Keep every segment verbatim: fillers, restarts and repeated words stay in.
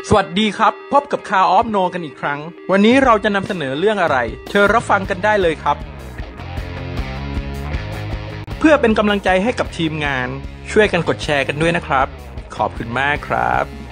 สวัสดีครับพบกับ Car of No กันอีกครั้งวันนี้เราจะนำเสนอเรื่องอะไรเชิญรับฟังกันได้เลยครับเพื่อเป็นกำลังใจให้กับทีมงานช่วยกันกดแชร์กันด้วยนะครับขอบคุณมากครับ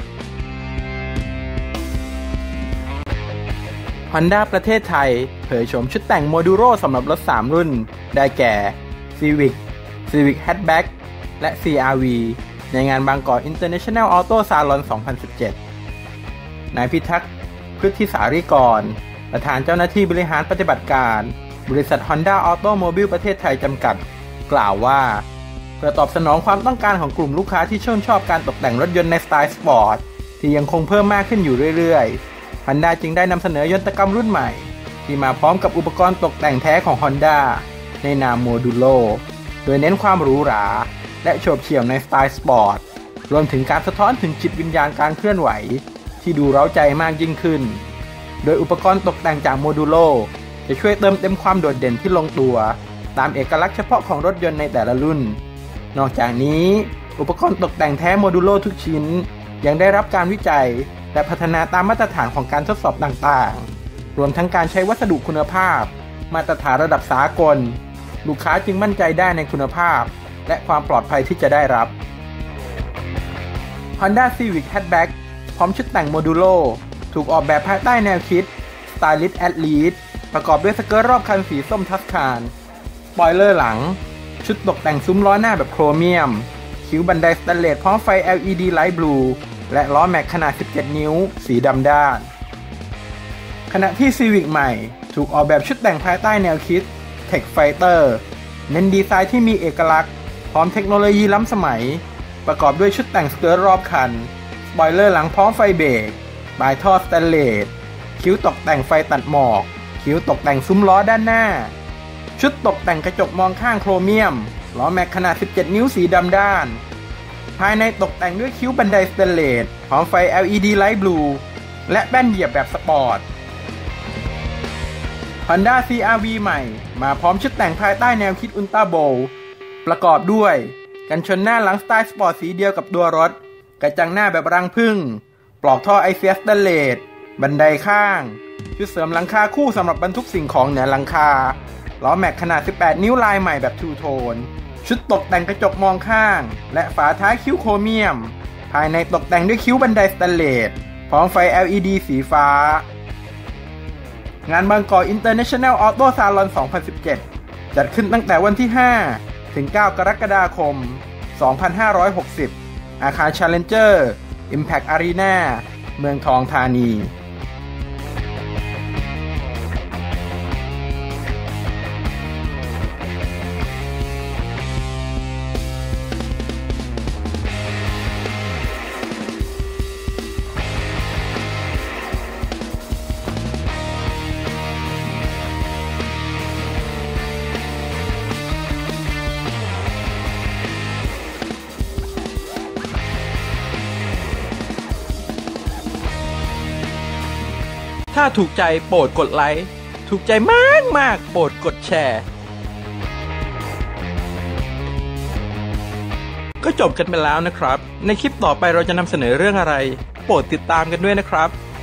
Honda ประเทศไทยเผยโฉมชุดแต่งโมดูโรสำหรับรถสามรุ่นได้แก่ Civic Civic Hatchback และ ซี อาร์ วี ในงานบางกอก International Auto Salon สองพันสิบเจ็ดนายพิทักษ์พฤทธิสารีกรประธานเจ้าหน้าที่บริหารปฏิบัติการบริษัท Honda Automobile ประเทศไทยจำกัดกล่าวว่าเพื่อตอบสนองความต้องการของกลุ่มลูกค้าที่ชื่นชอบการตกแต่งรถยนต์ในสไตล์สปอร์ตที่ยังคงเพิ่มมากขึ้นอยู่เรื่อยๆ Honda จึงได้นำเสนอยนตกรรมรุ่นใหม่ที่มาพร้อมกับอุปกรณ์ตกแต่งแท้ของ Honda ในนามโมดูโลโดยเน้นความหรูหราและโฉบเฉี่ยวในสไตล์สปอร์ตรวมถึงการสะท้อนถึงจิตวิญญาณการเคลื่อนไหวที่ดูเร้าใจมากยิ่งขึ้นโดยอุปกรณ์ตกแต่งจากโมดูโลจะช่วยเติมเต็มความโดดเด่นที่ลงตัวตามเอกลักษณ์เฉพาะของรถยนต์ในแต่ละรุ่นนอกจากนี้อุปกรณ์ตกแต่งแท้โมดูโลทุกชิ้นยังได้รับการวิจัยและพัฒนาตามมาตรฐานของการทดสอบต่างๆรวมทั้งการใช้วัสดุคุณภาพมาตรฐานระดับสากลลูกค้าจึงมั่นใจได้ในคุณภาพและความปลอดภัยที่จะได้รับ Honda Civic Hatchback พร้อมชุดแต่งโมดูโลถูกออกแบบภายใต้แนวคิด Stylish Athlete ประกอบด้วยสเกิร์ตรอบคันสีส้มทัสคานสปอยเลอร์หลังชุดตกแต่งซุ้มล้อหน้าแบบโครเมียมคิ้วบันไดสแตนเลสพร้อมไฟ แอล อี ดี Light Blue และล้อแม็กขนาดสิบเจ็ดนิ้วสีดำด้านขณะที่ Civic ใหม่ถูกออกแบบชุดแต่งภายใต้แนวคิด Tech Fighter เน้นดีไซน์ที่มีเอกลักษณ์พร้อมเทคโนโลยีล้ำสมัยประกอบด้วยชุดแต่งสเกิร์ตรอบคันสปอยเลอร์หลังพร้อมไฟเบรกปลายท่อสแตนเลสคิ้วตกแต่งไฟตัดหมอกคิ้วตกแต่งซุ้มล้อด้านหน้าชุดตกแต่งกระจกมองข้างโครเมียมล้อแม็กขนาดสิบเจ็ดนิ้วสีดำด้านภายในตกแต่งด้วยคิ้วบันไดสแตนเลสพร้อมไฟ แอล อี ดี Light Blue และแป้นเหยียบแบบสปอร์ต Honda ซี อาร์ วี ใหม่มาพร้อมชุดแต่งภายใต้แนวคิด Ultra Bold ประกอบด้วยกันชนหน้าหลังสไตล์สปอร์ตสีเดียวกับตัวรถกระจังหน้าแบบรังผึ้งปลอกท่อไอเซียสแตนเลสบันไดข้างชุดเสริมหลังคาคู่สำหรับบรรทุกสิ่งของเหนือหลังคาล้อแม็กขนาดสิบแปดนิ้วลายใหม่แบบทูโทนชุดตกแต่งกระจกมองข้างและฝาท้ายคิ้วโครเมียมภายในตกแต่งด้วยคิ้วบันไดสแตนเลสพร้อมไฟ แอล อี ดี สีฟ้างานบางกอก International Auto Salon สองพันสิบเจ็ดจัดขึ้นตั้งแต่วันที่ห้าถึงเก้ากรกฎาคมสองพันห้าร้อยหกสิบอาคาร Challenger Impact Arena เมืองทองธานีถ้าถูกใจโปรดกดไลค์ถูกใจมากมากโปรดกดแชร์ก็จบกันไปแล้วนะครับในคลิปต่อไปเราจะนำเสนอเรื่องอะไรโปรดติดตามกันด้วยนะครับ